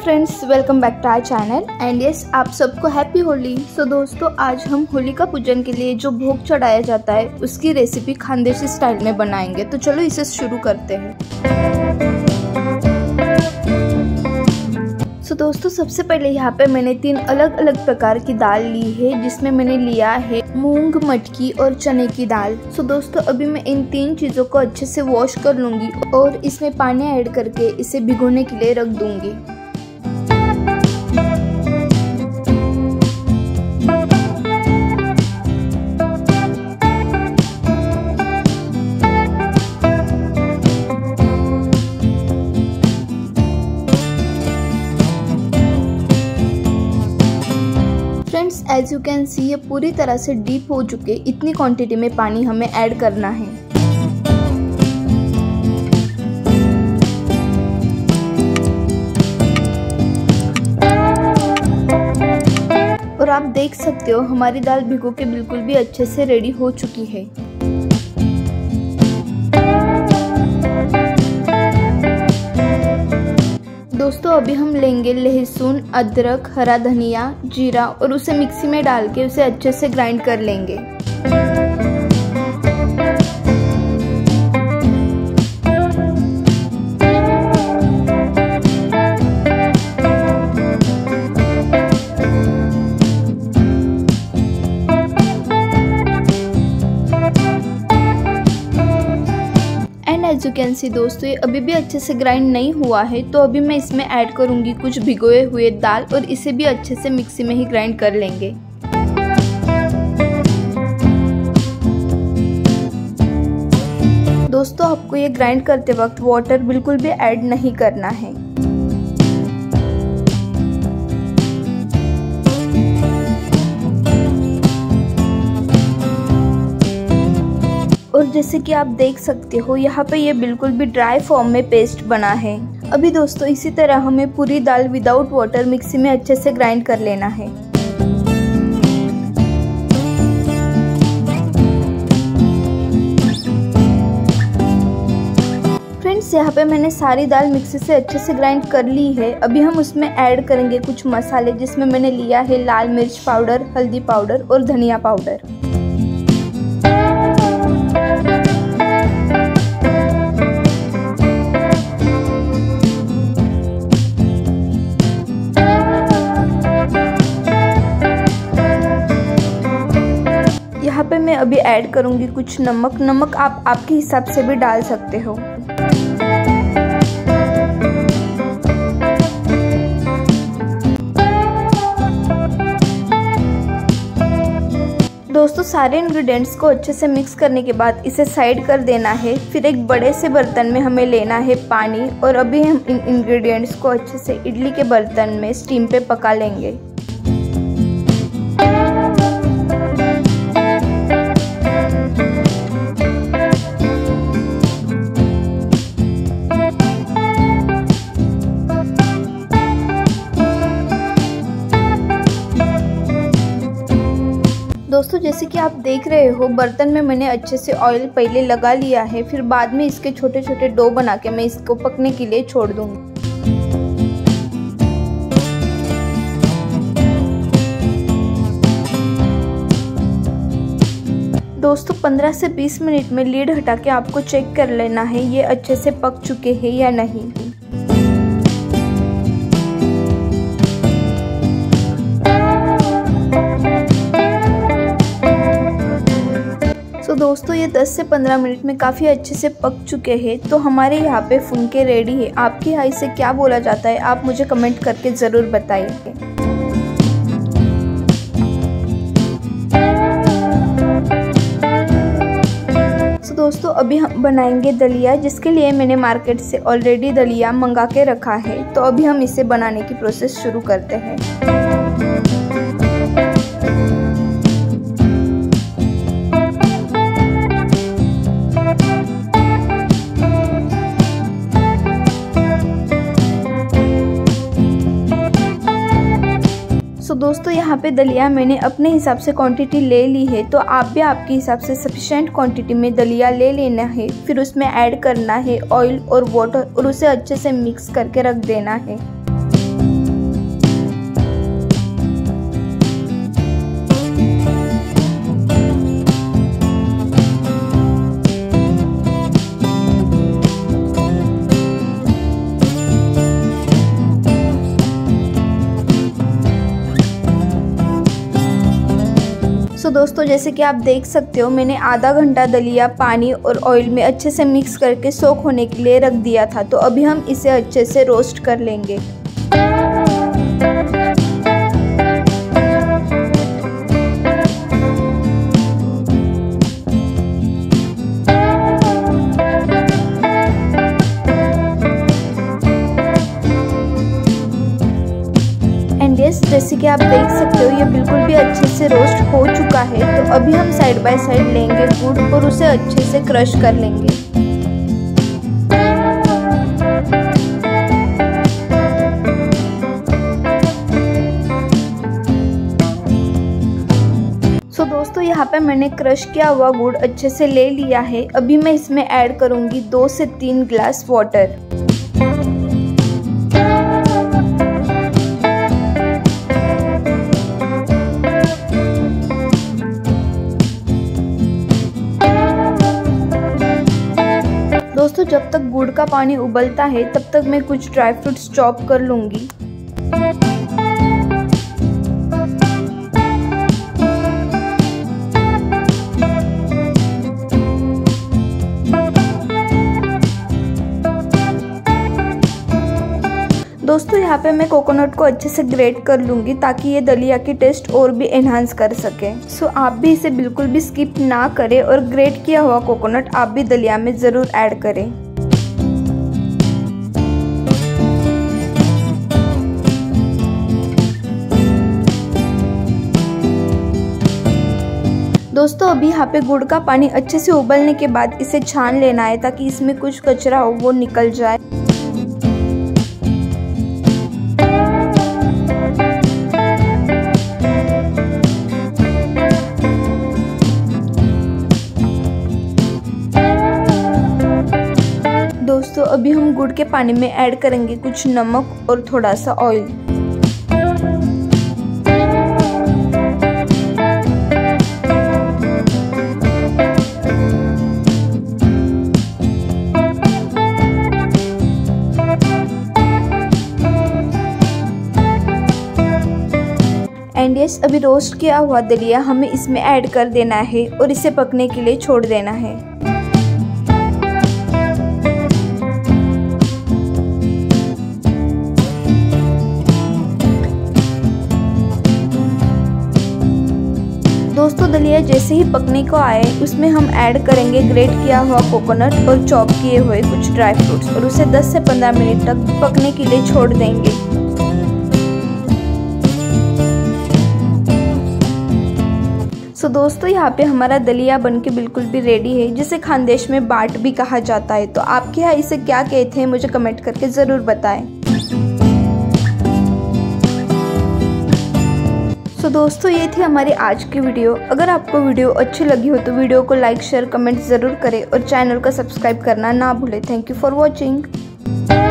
Friends, welcome back to our channel and yes, आप सबको happy Holi. सो दोस्तों, आज हम होली का पूजन के लिए जो भोग चढ़ाया जाता है उसकी रेसिपी खानदेशी स्टाइल में बनाएंगे। तो चलो इसे शुरू करते हैं। सो दोस्तों, सबसे पहले यहाँ पे मैंने 3 अलग अलग प्रकार की दाल ली है, जिसमें मैंने लिया है मूंग, मटकी और चने की दाल। सो दोस्तों, अभी मैं इन 3 चीज़ों को अच्छे से वॉश कर लूँगी और इसमें पानी ऐड करके इसे भिगोने के लिए रख दूँगी। Friends, as you can see, ये पूरी तरह से डीप हो चुके। इतनी क्वांटिटी में पानी हमें ऐड करना है। और आप देख सकते हो हमारी दाल भिगो के बिल्कुल भी अच्छे से रेडी हो चुकी है। दोस्तों, अभी हम लेंगे लहसुन, अदरक, हरा धनिया, जीरा और उसे मिक्सी में डाल के उसे अच्छे से ग्राइंड कर लेंगे। एज यू कैन सी दोस्तों, ये अभी भी अच्छे से ग्राइंड नहीं हुआ है, तो अभी मैं इसमें ऐड करूंगी कुछ भिगोए हुए दाल और इसे भी अच्छे से मिक्सी में ही ग्राइंड कर लेंगे। दोस्तों, आपको ये ग्राइंड करते वक्त वाटर बिल्कुल भी ऐड नहीं करना है। और जैसे कि आप देख सकते हो, यहाँ पे ये बिल्कुल भी ड्राई फॉर्म में पेस्ट बना है। अभी दोस्तों, इसी तरह हमें पूरी दाल विदाउट वाटर मिक्सी में अच्छे से ग्राइंड कर लेना है। फ्रेंड्स, यहाँ पे मैंने सारी दाल मिक्सी से अच्छे से ग्राइंड कर ली है। अभी हम उसमें ऐड करेंगे कुछ मसाले, जिसमें मैंने लिया है लाल मिर्च पाउडर, हल्दी पाउडर और धनिया पाउडर। यहाँ पे मैं अभी ऐड करूँगी कुछ नमक आप आपके हिसाब से भी डाल सकते हो। दोस्तों, सारे इंग्रेडिएंट्स को अच्छे से मिक्स करने के बाद इसे साइड कर देना है। फिर एक बड़े से बर्तन में हमें लेना है पानी और अभी हम इन इंग्रेडिएंट्स को अच्छे से इडली के बर्तन में स्टीम पे पका लेंगे। दोस्तों, जैसे कि आप देख रहे हो, बर्तन में मैंने अच्छे से ऑयल पहले लगा लिया है। फिर बाद में इसके छोटे छोटे डो बना के मैं इसको पकने के लिए छोड़ दूंगी। दोस्तों, 15 से 20 मिनट में लीड हटा के आपको चेक कर लेना है ये अच्छे से पक चुके हैं या नहीं। दोस्तों, ये 10 से 15 मिनट में काफ़ी अच्छे से पक चुके हैं। तो हमारे यहाँ पे फुनके रेडी है। आपके यहाँ इसे क्या बोला जाता है, आप मुझे कमेंट करके ज़रूर बताइए। तो दोस्तों, अभी हम बनाएंगे दलिया, जिसके लिए मैंने मार्केट से ऑलरेडी दलिया मंगा के रखा है। तो अभी हम इसे बनाने की प्रोसेस शुरू करते हैं। दोस्तों, यहाँ पे दलिया मैंने अपने हिसाब से क्वांटिटी ले ली है, तो आप भी आपके हिसाब से सफिशिएंट क्वांटिटी में दलिया ले लेना है। फिर उसमें ऐड करना है ऑयल और वाटर और उसे अच्छे से मिक्स करके रख देना है। दोस्तों जैसे कि आप देख सकते हो मैंने आधा घंटा दलिया पानी और ऑयल में अच्छे से मिक्स करके सोक होने के लिए रख दिया था। तो अभी हम इसे अच्छे से रोस्ट कर लेंगे। जैसे कि आप देख सकते हो ये बिल्कुल भी अच्छे से रोस्ट हो चुका है। तो अभी हम साइड बाय साइड लेंगे गुड़ और उसे अच्छे से क्रश कर लेंगे। दोस्तों यहाँ पे मैंने क्रश किया हुआ गुड़ अच्छे से ले लिया है। अभी मैं इसमें ऐड करूँगी 2 से 3 ग्लास वाटर। दोस्तों जब तक गुड़ का पानी उबलता है तब तक मैं कुछ ड्राई फ्रूट्स चॉप कर लूँगी। दोस्तों यहाँ पे मैं कोकोनट को अच्छे से ग्रेट कर लूँगी ताकि ये दलिया की टेस्ट और भी एनहांस कर सके। सो आप भी इसे बिल्कुल भी स्किप ना करें और ग्रेट किया हुआ कोकोनट आप भी दलिया में ज़रूर ऐड करें। दोस्तों अभी यहाँ पे गुड़ का पानी अच्छे से उबलने के बाद इसे छान लेना है ताकि इसमें कुछ कचरा हो वो निकल जाए। दोस्तों अभी हम गुड़ के पानी में ऐड करेंगे कुछ नमक और थोड़ा सा ऑयल। एंड यस अभी रोस्ट किया हुआ दलिया हमें इसमें ऐड कर देना है और इसे पकने के लिए छोड़ देना है। दोस्तों दलिया जैसे ही पकने को आए उसमें हम ऐड करेंगे ग्रेट किया हुआ कोकोनट और चॉप किए हुए कुछ ड्राई फ्रूट्स और उसे 10 से 15 मिनट तक पकने के लिए छोड़ देंगे। सो दोस्तों यहाँ पे हमारा दलिया बनके बिल्कुल भी रेडी है, जिसे खानदेश में बाट भी कहा जाता है। तो आपके यहाँ इसे क्या कहते हैं मुझे कमेंट करके ज़रूर बताएं। तो दोस्तों ये थी हमारी आज की वीडियो। अगर आपको वीडियो अच्छी लगी हो तो वीडियो को लाइक शेयर कमेंट ज़रूर करें और चैनल को सब्सक्राइब करना ना भूलें। Thank you for watching.